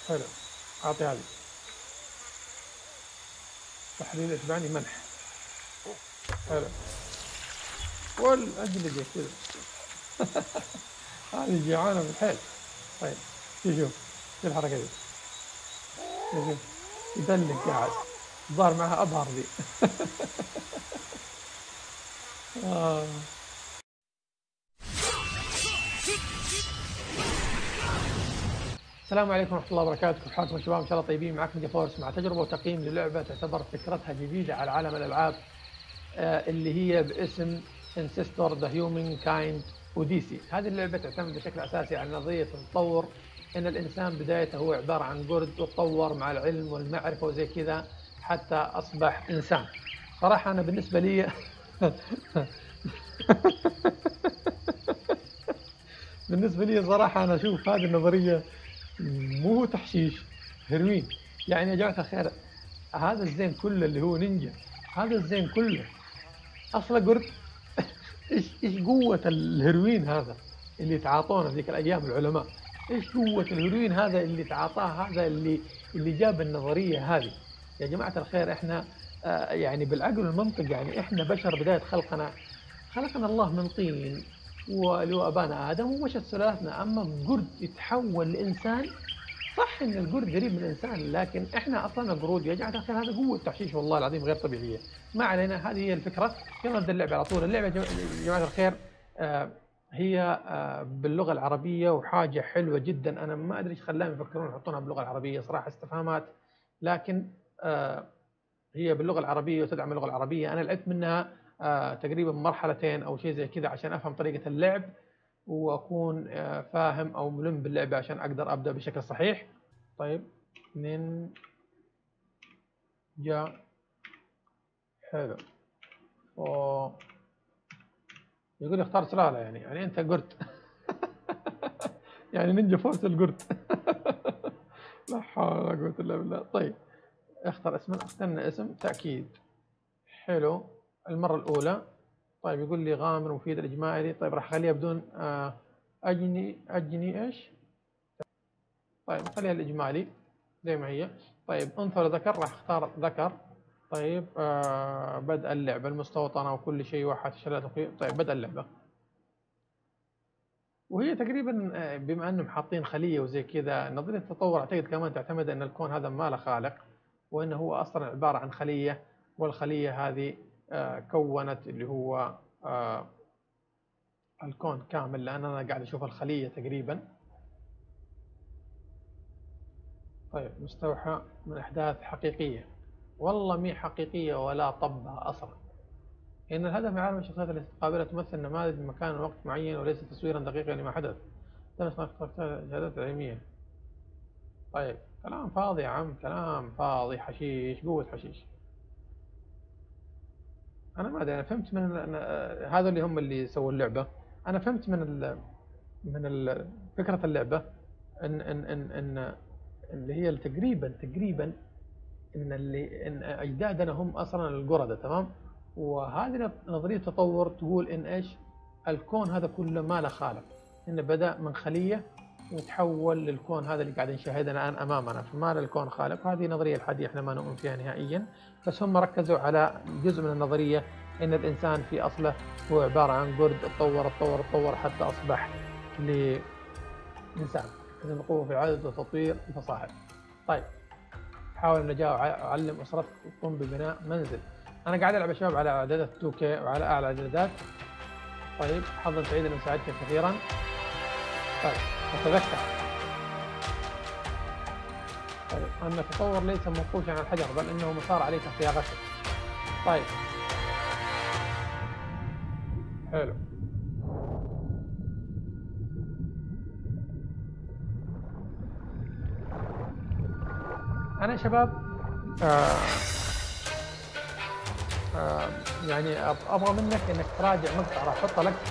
حلو. اعطي هذه تحليل اشبعني منح. حلو. والأجل زي كذا. هذه جيعانة بالحيل. طيب شوف شو الحركة دي. شوف يدلك قاعد الظاهر معها أبهر ذي. السلام عليكم ورحمة الله وبركاته، كيف حالكم يا شباب؟ إن شاء الله طيبين. معكم جافورس مع تجربة وتقييم للعبة تعتبر فكرتها جديدة على عالم الألعاب اللي هي باسم Ancestor The Humankind Odyssey. هذه اللعبة تعتمد بشكل أساسي على نظرية التطور، إن الإنسان بدايته هو عبارة عن قرد وتطور مع العلم والمعرفة وزي كذا حتى أصبح إنسان. صراحة أنا بالنسبة لي بالنسبة لي صراحة أنا أشوف هذه النظرية مو تحشيش، هروين. يعني يا جماعة الخير، هذا الزين كله اللي هو نينجا، هذا الزين كله أصلا قرد. إيش قوة الهروين هذا اللي تعاطونه ذيك الأيام العلماء؟ إيش قوة الهروين هذا اللي تعاطاه، هذا اللي جاب النظرية هذه؟ يا جماعة الخير إحنا يعني بالعقل والمنطق، يعني إحنا بشر بداية خلقنا الله من طين ولو أبانا آدم ومشت سلالتنا، أما قرد يتحول لإنسان. صح إن القرد قريب من الإنسان، لكن إحنا أصلا قرود يا جماعة الخير. هذا قوة تحشيش والله العظيم غير طبيعية. ما علينا، هذه هي الفكرة. يلا نبدأ اللعبة على طول. اللعبة يا جماعة الخير هي باللغة العربية، وحاجة حلوة جدا. أنا ما أدري إيش خلاهم يفكرون يحطونها باللغة العربية، صراحة استفهامات. لكن هي باللغة العربية وتدعم اللغة العربية. أنا لعبت منها تقريبا مرحلتين أو شيء زي كذا عشان أفهم طريقة اللعب وأكون فاهم أو ملم باللعبة عشان أقدر أبدأ بشكل صحيح. طيب نينجا حلو. يقول اختار سلالة، يعني أنت قرد. يعني نينجا فورس القرد. لا حول ولا قوة إلا بالله. طيب اختار اسم، اخترنا اسم تأكيد. حلو المرة الأولى. طيب يقول لي غامر مفيد الإجمالي. طيب راح أخليها بدون أجني إيش. طيب خليها الإجمالي زي ما هي. طيب أنثى ذكر، راح أختار ذكر. طيب بدء اللعبة، المستوطنة وكل شيء واحد شلات. طيب بدء اللعبة. وهي تقريبا بما أنهم حاطين خلية وزي كذا، نظرية التطور أعتقد كمان تعتمد أن الكون هذا ما له خالق، وأنه هو أصلا عبارة عن خلية، والخلية هذه كونت اللي هو الكون كامل، لأن أنا قاعد أشوف الخلية تقريبا. طيب مستوحى من أحداث حقيقية. والله مي حقيقية ولا طبها أصلا. إن الهدف من عالم الشخصيات التي قابلة تمثل نماذج مكان ووقت معين وليس تصويرا دقيقا لما حدث. شهادات علمية. طيب كلام فاضي يا عم، كلام فاضي، حشيش، قوة حشيش. أنا ما أدري، أنا فهمت من هذا اللي هم اللي سووا اللعبة. أنا فهمت من فكرة اللعبة إن اللي هي تقريبا إن أجدادنا هم أصلا القردة، تمام. وهذه نظرية تطور تقول إن إيش الكون هذا كله ما له خالق، إنه بدأ من خلية وتحول للكون هذا اللي قاعد نشاهده الآن أمامنا، فما للكون خالق. وهذه نظرية الحادية إحنا ما نؤمن فيها نهائيا، بس هم ركزوا على جزء من النظرية إن الإنسان في أصله هو عبارة عن قرد اتطور حتى أصبح لإنسان. إذا القوة في العدد وتطوير الفصاحة. طيب حاول النجاة وعلم أسرتك وقم ببناء منزل. أنا قاعد ألعب يا شباب على إعدادات 2K وعلى أعلى إعدادات. طيب حظا سعيدا لمساعدتك كثيرا. طيب أتذكر طيب أن التطور ليس منقوشا على الحجر، بل إنه مسار عليك صياغته. طيب حلو. أنا يا شباب يعني أبغى منك إنك تراجع مقطع راح أحطه لك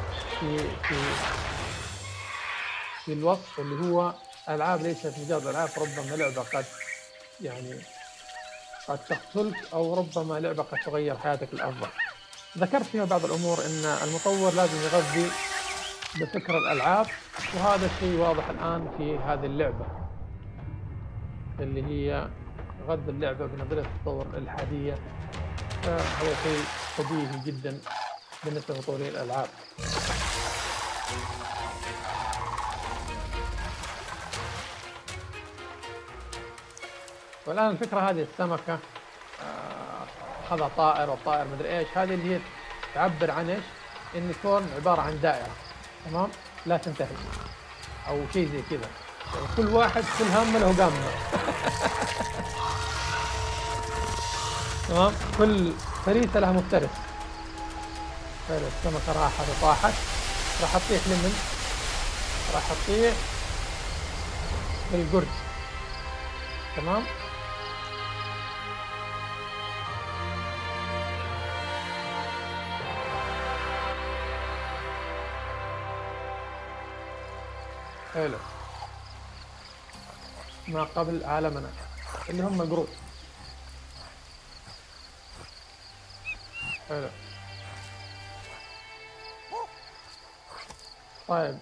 في الوصف، اللي هو ألعاب ليست مجرد ألعاب، ربما لعبة قد تقتلك، أو ربما لعبة قد تغير حياتك للأفضل. ذكرت فيها بعض الأمور، إن المطور لازم يغذي بفكر الألعاب، وهذا الشيء واضح الآن في هذه اللعبة. اللي هي غذى اللعبة بنظرية التطور الإلحادية، فهو شيء بديهي جدا بالنسبة لمطورين الألعاب. والآن الفكرة هذه السمكة أخذها طائر والطائر مدري إيش، هذه اللي هي تعبر عن إيش؟ إن الكون عبارة عن دائرة، تمام؟ لا تنتهي أو شيء زي كذا، يعني كل واحد كل هم له قامه. تمام؟ كل فريسة لها مفترس. حلو، السمكة راحت وطاحت، راح تطيح لمن؟ راح تطيح للقرد. تمام؟ حلو، ما قبل عالمنا اللي هم قرود. حلو، طيب.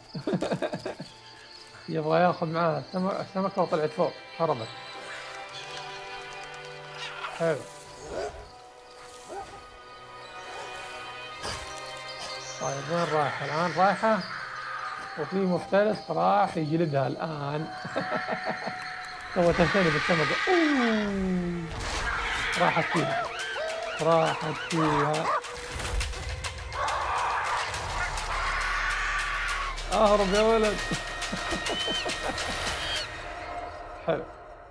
يبغى ياخذ معاه السمكة وطلعت فوق، هربت. حلو، طيب وين رايحة الآن؟ رايحة وفي مفترس راح يجلدها الآن. سوى تهتني بالسمكة. راحت فيها، راحت فيها. اهرب يا ولد. حلو،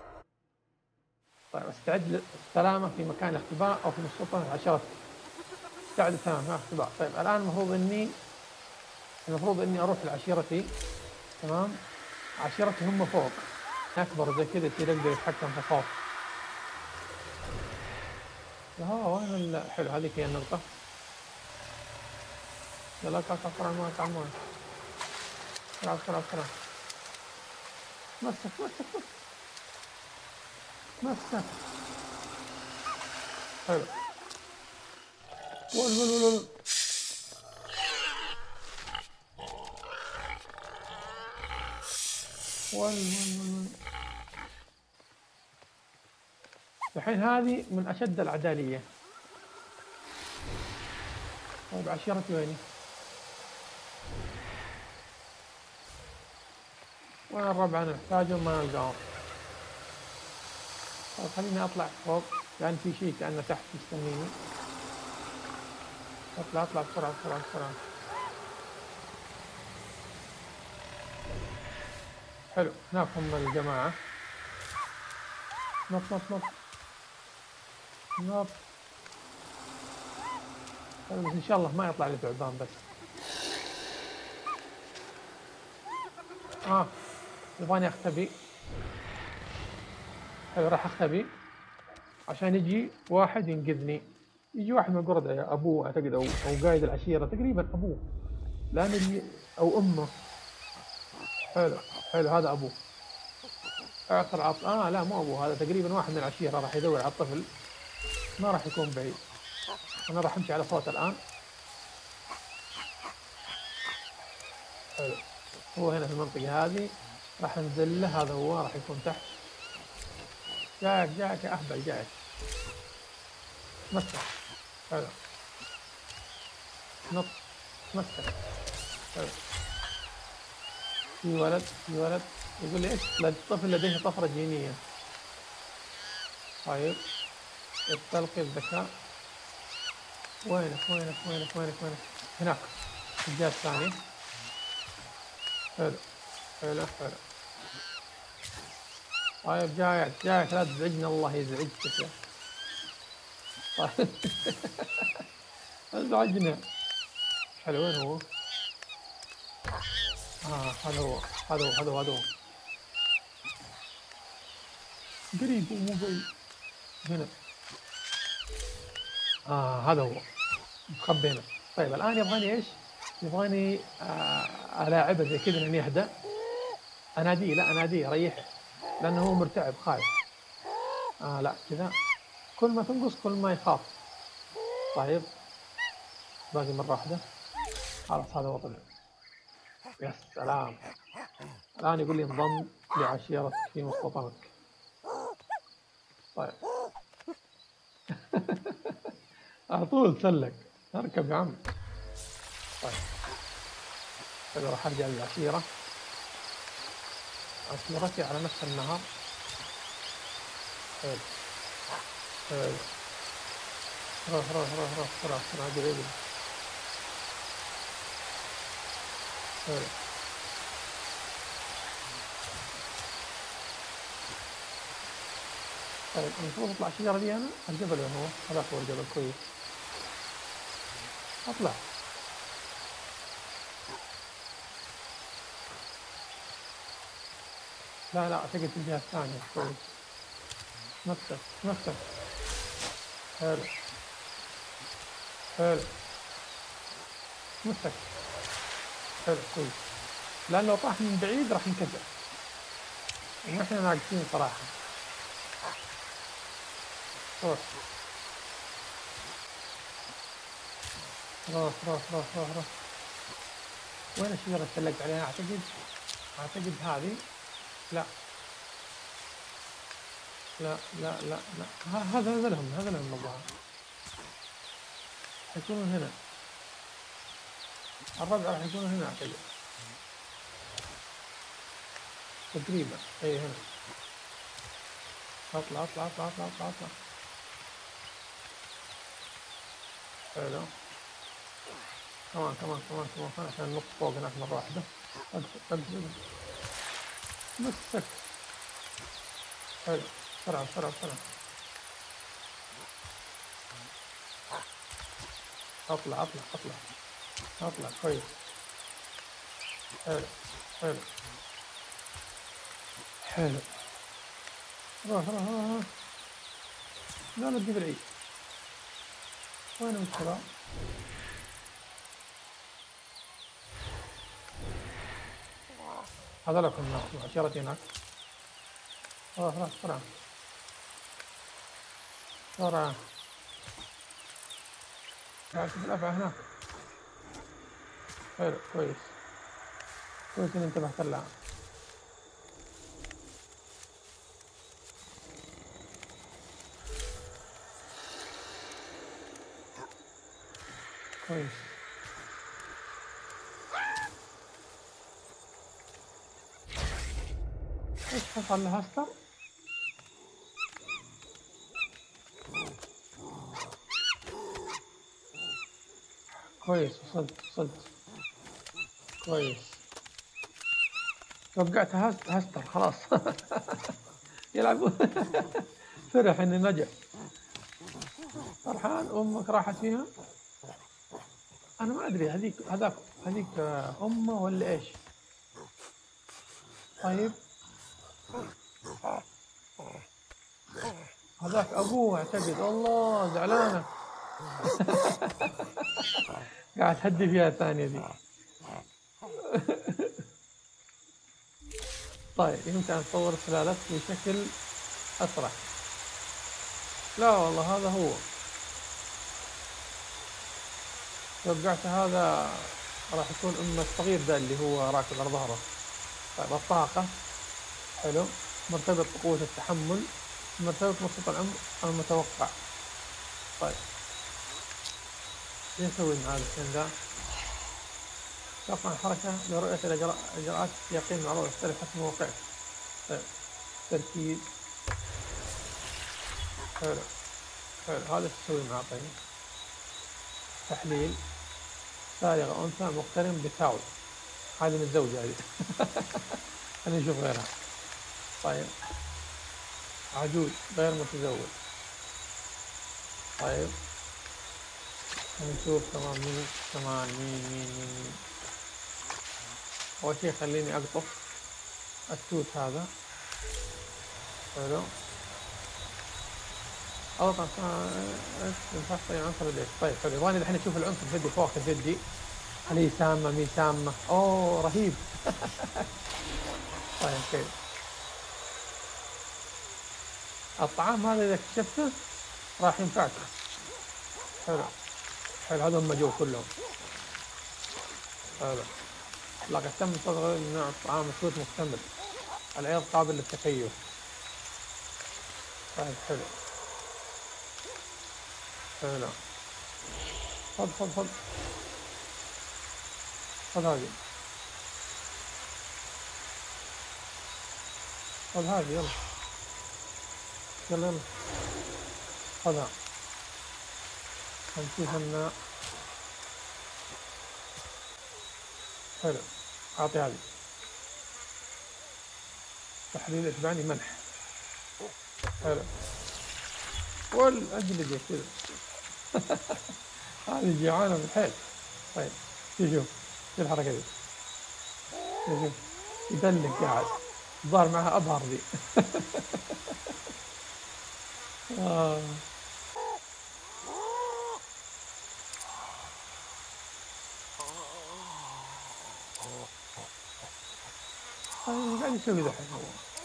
طيب استعد للسلامة في مكان الاختباء أو في مستوطنة العشرة. استعد للسلامة في مكان الاختباء. طيب الآن المفروض إني أروح لعشيرتي. تمام؟ عشيرتي هم فوق، أكبر زي كذا يصير يقدر يتحكم في الصوت. وين حلو، هذيك هي النقطة. يلا كسر الماء تعمون. بسرعة. مسك. حلو. ول. الحين هذه من أشد العدالية. طيب عشيرتي ويني؟ وين الربع أنا محتاجهم ما نلقاهم. طيب خليني أطلع فوق، لأن في شيء كأنه تحت مستنيني. أطلع بسرعة. حلو، هناك هم الجماعة. نط. طيب بس إن شاء الله ما يطلع لي ثعبان بس. يبغاني أختبي. حلو، راح أختبي عشان يجي واحد ينقذني. يجي واحد من القردة، يا أبوه أعتقد أو قائد العشيرة تقريبا، أبوه لأن اللي أو أمه. حلو هذا أبوه. اعثر لا مو أبوه، هذا تقريبا واحد من العشيرة راح يدور على الطفل، ما راح يكون بعيد. أنا راح أمشي على صوت الآن. حلو، هو هنا في المنطقة هذه، راح ننزل له. هذا هو راح يكون تحت. جاك يا أهبل، جاك. مسك. حلو، نط. مسك. حلو، في ولد يقول لي ايش؟ الطفل لديه طفرة جينية. طيب استلقي الذكاء. وينك؟ هناك الجهة الثاني. حلو. طيب جايك لا تزعجنا، الله يزعجك يا. طيب. ازعجنا. حلو، وين هو؟ هذا هو قريب ومو بعيد. هنا. هذا هو مخبي هنا. طيب الآن يبغاني ايش؟ يبغاني ألاعبه زي كذا انه يهدى. أناديه ريحه، لأنه هو مرتعب خايف. لا كذا، كل ما تنقص كل ما يخاف. طيب باقي مرة واحدة. خلاص هذا هو طلع. يا سلام، الآن يقول لي انضم لعشيرتك في مستوطنتك. طيب على طول سلك، اركب يا عم. طيب كذا راح ارجع للعشيرة، عشيرتي على نفس النهر. حلو حلو، روح روح روح روح بسرعة بسرعة، اجري اجري. حلو طيب المفروض اطلع الشجرة دي انا، الجبل وين هو؟ هذاك هو الجبل، كويس. اطلع. لا لا اعتقد الجهة الثانية، كويس. نفسك نفسك. حلو حلو، نفسك. حلو كويس، لأن لو طاح من بعيد راح ينكسر، ونحن ناقصين صراحة. روح روح روح روح روح روح. وين الشجرة اللي سلقت عليها؟ أعتقد هذه. لا لا لا لا لا، هذا لهم الظاهر، حيكونوا هنا. الربع راح يكونوا هنا أعتقد، تقريبا. أي هنا. اطلع اطلع اطلع اطلع اطلع اطلع. حلو، كمان كمان كمان كمان عشان ننط فوق هناك مرة واحدة. اقفل مسك. حلو، بسرعة بسرعة بسرعة. اطلع اطلع اطلع اطلع، كويس. حلو حلو حلو، روح روح روح. لا لا تجيب العيد، وين الشباب؟ هذولك الناس عشيرتي هناك. روح روح بسرعة بسرعة. تعال شوف الأفعى هناك. حلو كويس، كويس إني انتبهت لها. كويس. ايش حصل لهاستر؟ كويس، وصلت كويس. وقعت هاستر خلاص. يلعبون. فرح اني نجح. فرحان. امك راحت فيها. انا ما ادري هذيك امه ولا ايش؟ طيب هذاك ابوه اعتقد. الله زعلانه. قاعد تهدي فيها الثانيه دي. طيب يمكن ان تصور سلالته بشكل اسرع. لا والله هذا هو. توقعت هذا راح يكون أم الصغير ذا اللي هو راكب على ظهره. طيب الطاقة. حلو، مرتبط بقوة التحمل، مرتبط بمتوسط العمر المتوقع. طيب ايش نسوي مع هذا الشيء ذا؟ توقع الحركة لرؤية الإجراءات يقين مع الوضع يختلف حسب موقعك. طيب تركيز. حلو حلو، هذا تسوي معه. طيب تحليل. سارغة أنثى مقترن بتاو. هذه متزوجة هذه. خلينا نشوف غيرها. طيب عجوز غير متزوج. طيب نشوف كمان مين. أول شي خليني أقطف التوت هذا. حلو، أضغط نفخ عنصر الليل. طيب حلو، يبغاني الحين أشوف العنصر الفدي فوق الفدي، هل هي سامة مي سامة؟ أوه رهيب. طيب كيف الطعام هذا إذا اكتشفته راح ينفعك. حلو حلو، هذول هم جو كلهم. حلو، لقد تم صدر نوع الطعام التوت مكتمل، العيض قابل للتكيف. طيب حلو حلو. خذ خذ خذ خذ هذه، خذ هذه يلا يلا يلا خذها. نشوف ان حلو. اعطي هذه تحليل اشبعني ملح. حلو والأجل كذا. هذه جيعانة بالحيل. طيب شوف الحركة دي، شوف يدلك قاعد، الظاهر معها أبهر ذي. طيب قاعد يسوي ذا الحين هو.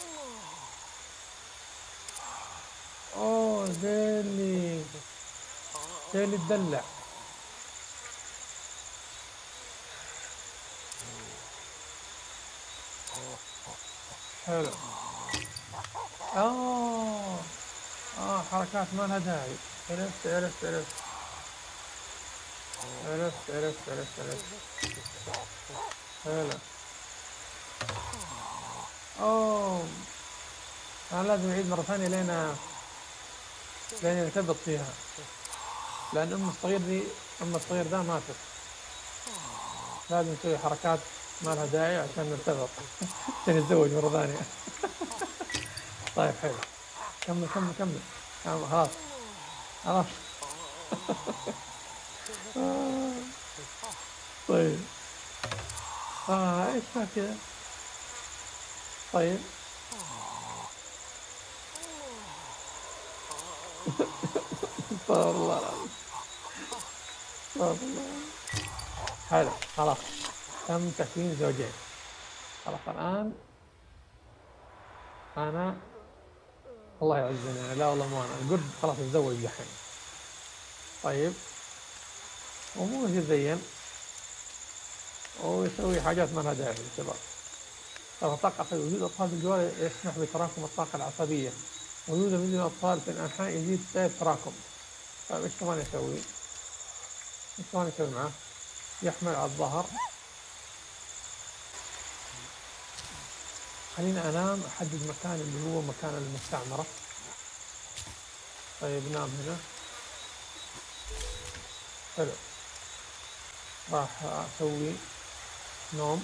اوه زي اللي تدلع. حلو. حركات ما لها داعي. عرفت عرفت عرفت عرفت عرفت عرفت عرفت. حلو. اوه انا لازم اعيد مرة ثانية لين نرتبط فيها، لان ام الصغير ذا ماتت. لازم نسوي حركات ما لها داعي عشان نرتبط. عشان نتزوج مرة ثانية. طيب حلو. كمل كمل كمل. خلاص خلاص. طيب ايش صار كذا؟ طيب استغفر الله العظيم، استغفر الله. حلو خلاص تم تكوين زوجين. خلاص الآن أنا الله يعزني. لا والله مو أنا القرد خلاص اتزوج الحين. طيب ومو يتزين ويسوي حاجات ما لها داعي للشباب. طاقة وجود أطفال بالجوار يسمح بتراكم الطاقة العصبية. وجود مثل الأطفال في الأنحاء يزيد التراكم. طيب إيش كمان يسوي؟ إيش كمان يسوي معاه؟ يحمل على الظهر. خليني أنام، أحدد مكان اللي هو مكان المستعمرة. طيب نام هنا. حلو. راح أسوي نوم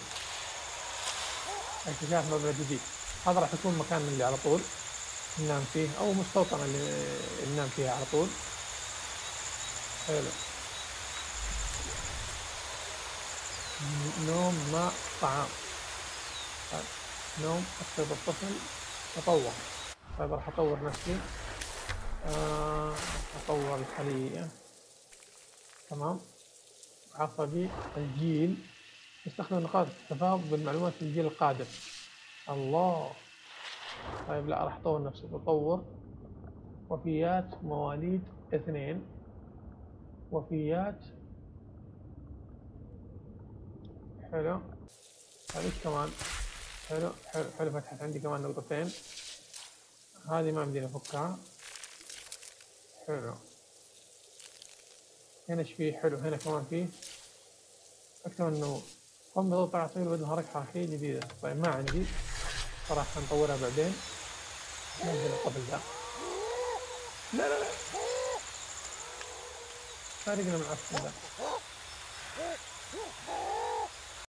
اكتشاف مبنى جديد. هذا راح يكون مكان اللي على طول ننام فيه، أو مستوطنة اللي ننام فيها على طول. حلو. نوم ماء طعام. طيب. نوم أفقد الطفل تطور. طيب راح أطور نفسي. أطور الخلية. تمام. عصبي الجيل. يستخدم نقاط التفاوض بالمعلومات في الجيل القادم. الله. طيب لا راح أطور نفسي. تطور وفيات مواليد 2. وفيات. حلو. هذيك كمان. حلو حلو حلو. فتحت عندي كمان نقطتين. هذه ما بدي أفكها. حلو. هنا ايش فيه؟ حلو. هنا كمان فيه أكثر إنه قم بضغط على عصير بدون حركة حركية جديدة. طيب ما عندي صراحة، نطورها بعدين. ننزل الطفل ذا. لا لا لا فارقنا من العسكر ذا.